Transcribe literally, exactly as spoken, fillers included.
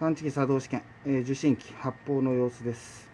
探知機作動試験、えー受信機発砲の様子です。